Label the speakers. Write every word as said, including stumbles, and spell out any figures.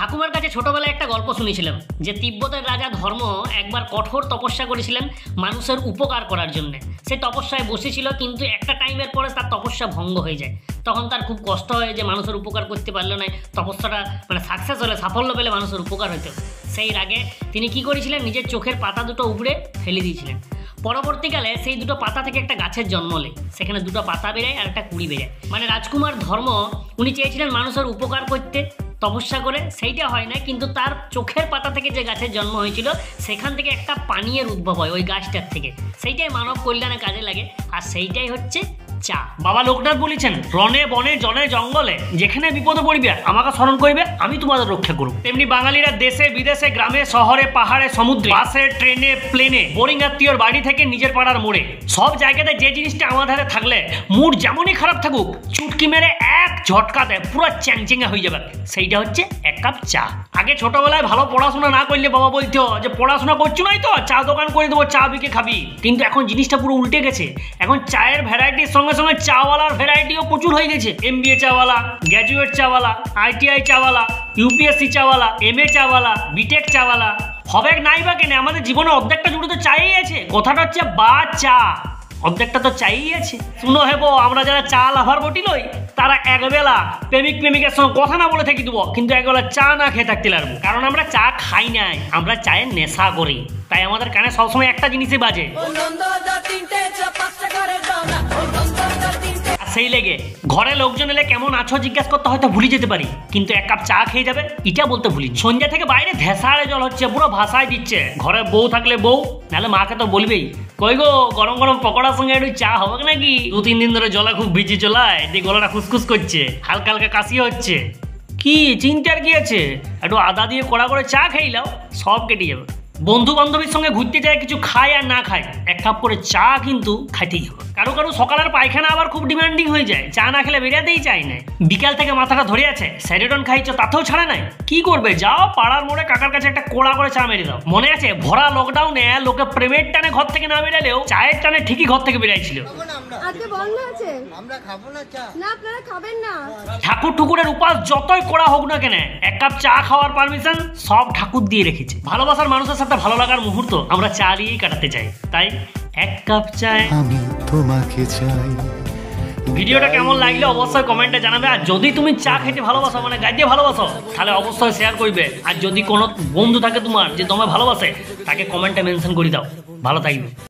Speaker 1: ঠাকুমার কাছে ছোটবেলায় একটা গল্প শুনেছিলাম যে তিব্বতের রাজা ধর্ম একবার কঠোর তপস্যা করেছিলেন মানুষের উপকার করার জন্য। সে তপস্যায় বসেছিল, কিন্তু একটা টাইমের পরে তার তপস্যা ভঙ্গ হয়ে যায়। তখন তার খুব কষ্ট হয় যে মানুষের উপকার করতে পারলো না, তপস্যাটা মানে সাকসেস হলে, সাফল্য পেলে মানুষের উপকার হতো। সেই রাগে তিনি কি করেছিলেন, নিজের চোখের পাতা দুটো উপড়ে ফেলে দিয়েছিলেন। পরবর্তীকালে সেই দুটো পাতা থেকে একটা গাছের জন্ম নেয়, সেখানে দুটো পাতা বেরোয় আর একটা কুড়ি বেরোয়। মানে রাজকুমার ধর্ম উনি চেয়েছিলেন মানুষের উপকার করতে তপস্যা করে, সেইটা হয় না, কিন্তু তার চোখের পাতা থেকে যে গাছের জন্ম হয়েছিল সেখান থেকে একটা পানীয়ের উদ্ভব হয় ওই গাছটার থেকে, সেইটাই মানব কল্যাণে কাজে লাগে। আর সেইটাই হচ্ছে চা। বাবা লোকনাথ বলেছেন, রনে বনে জনে জঙ্গলে যেখানে বিপদে পড়িবে আমাকে স্মরণ করিবে, আমি তোমাদের রক্ষা করব। তেমনি বাঙালিরা দেশে বিদেশে, গ্রামে শহরে, পাহাড়ে, সমুদ্রে, বাসে, ট্রেনে, প্লেনে, বোরিং আত্মীয়র বাড়ি থেকে নিজের পাড়ার মোড়ে, সব জায়গাতে যে জিনিসটা আমার ধারে থাকলে মুড যেমনই খারাপ থাকুক, চুটকি মেরে এক ঝটকাতে পুরো চ্যাংচেঙ্গা হয়ে যাবে, সেইটা হচ্ছে এক কাপ চা। আগে ছোটবেলায় ভালো পড়াশোনা না করলে বাবা বলতো যে পড়াশোনা করছো নাই তো চা দোকান করে দেবো, চা বিকে খাবি। কিন্তু এখন জিনিসটা পুরো উল্টে গেছে। এখন চায়ের ভ্যারাইটির সঙ্গে সঙ্গে চাওয়ালার ভ্যারাইটিও প্রচুর হয়ে গেছে। এমবিএ চাওয়ালা, গ্র্যাজুয়েট চাওয়ালা, আইটিআই চাওয়ালা, ইউপিএসসি চাওয়ালা, এমএ চাওয়ালা, বিটেক চাওয়ালা। হবে নাই বা কেন, আমাদের জীবনের অর্ধেকটা জুড়ে তো চাই আছে। কথাটা হচ্ছে বা চা, অর্ধেকটা তো চাই আছে। শুনো হেবো, আমরা যারা চা লাভার বটি লই তারা একবেলা প্রেমিক প্রেমিকের সঙ্গে কথা না বলে থাকি দেবো, কিন্তু একবেলা চা না খেয়ে থাকতে লাগবো। কারণ আমরা চা খাই নাই, আমরা চায়ের নেশা করি। তাই আমাদের কানে সবসময় একটা জিনিসই বাজে, সেই লেগে ঘরে লোকজন এলে কেমন আছো জিজ্ঞাসা করতে হয়তো ভুলে যেতে পারি, কিন্তু এক কাপ চা খেয়ে যাবে এটা বলতে ভুলি। সন্ধ্যা থেকে বাইরে ধেসাড়ে জল হচ্ছে, পুরো ভাষায় দিচ্ছে। ঘরে বউ থাকলে বউ, নাহলে মাকে তো বলবেই, কই গো গরম গরম পকোড়ার সঙ্গে একটু চা হবে নাকি? দু তিন দিন ধরে জলা খুব ভিজি চলায়, দিয়ে গলাটা খুসখুস করছে, হালকা হালকা কাশি হচ্ছে। কি চিন্তার কি আছে, একটু আদা দিয়ে কড়া করে চা খাইলাও, সব কেটে যাবে। বন্ধু বান্ধবীর সঙ্গে ঘুরতে যায়, কিছু খায় আর না খায়, এক কাপ করে চা কিন্তু খাইতেই হবে। কারো কারো সকালের পায়খানা আবার খুব ডিমান্ডিং হয়ে যায়, চা না খেলে বেরাতেই চায় না। বিকাল থেকে মাথাটা ধরে আছে, স্যারিডন খাইছো তাতেও ছাড়ে নাই, কি করবে? যাও পাড়ার মোড়ে কাকার কাছে একটা কোড়া করে চা মেরে দাও। মনে আছে ভরা লকডাউনে লোকে প্রেমের টানে ঘর থেকে না বেরালেও চায়ের টানে ঠিকই ঘর থেকে বেরাইছিল। ঠাকুর ঠুকুরের উপাস যতই করা হোক না কেন, এক কাপ চা খাওয়ার পারমিশন সব ঠাকুর দিয়ে রেখেছে। ভালোবাসার মানুষের সাথে ভালো লাগার মুহূর্ত আমরা চা দিয়েই কাটাতে চাই, তাই এক কাপ চায় আমি তোমাকে চাই। ভিডিওটা কেমন লাগলো অবশ্যই কমেন্টে জানাবে। আর যদি তুমি চা খেতে ভালোবাসো, মানে গাইতে ভালোবাসো, তাহলে অবশ্যই শেয়ার করবে। আর যদি কোনো বন্ধু থাকে তোমার যে তোমায় ভালোবাসে, তাকে কমেন্টে মেনশন করে দাও। ভালো থাকবে।